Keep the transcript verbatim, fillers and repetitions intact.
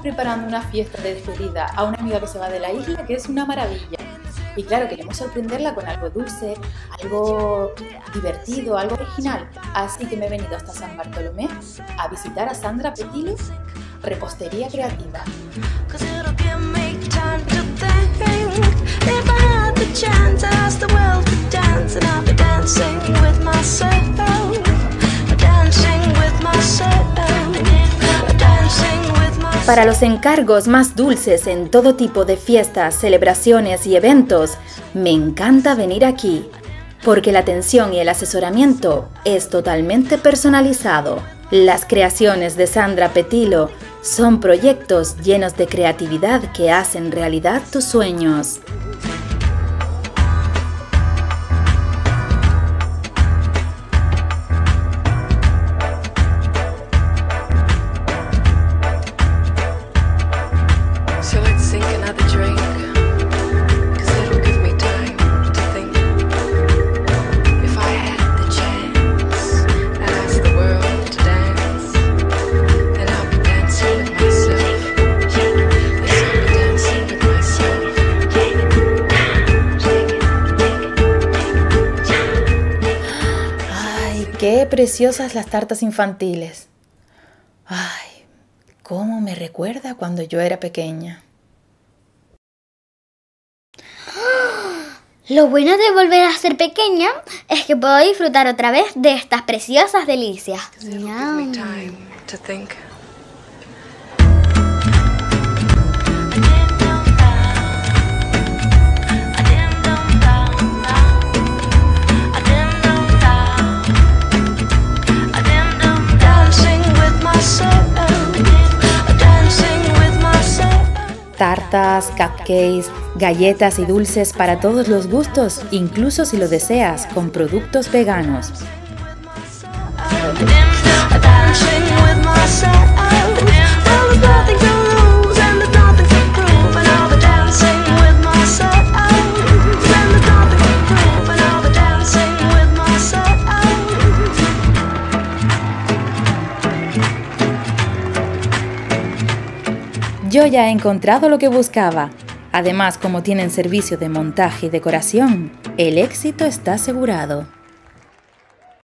preparando una fiesta de despedida a una amiga que se va de la isla, que es una maravilla. Y claro, queremos sorprenderla con algo dulce, algo divertido, algo original. Así que me he venido hasta San Bartolomé a visitar a Sandra Petilo, Repostería Creativa. Para los encargos más dulces en todo tipo de fiestas, celebraciones y eventos, me encanta venir aquí, porque la atención y el asesoramiento es totalmente personalizado. Las creaciones de Sandra Petilo son proyectos llenos de creatividad que hacen realidad tus sueños. ¡Qué preciosas las tartas infantiles! ¡Ay! ¡Cómo me recuerda cuando yo era pequeña! Lo bueno de volver a ser pequeña es que puedo disfrutar otra vez de estas preciosas delicias. Tartas, cupcakes, galletas y dulces para todos los gustos, incluso si lo deseas, con productos veganos. Yo ya he encontrado lo que buscaba. Además, como tienen servicio de montaje y decoración, el éxito está asegurado.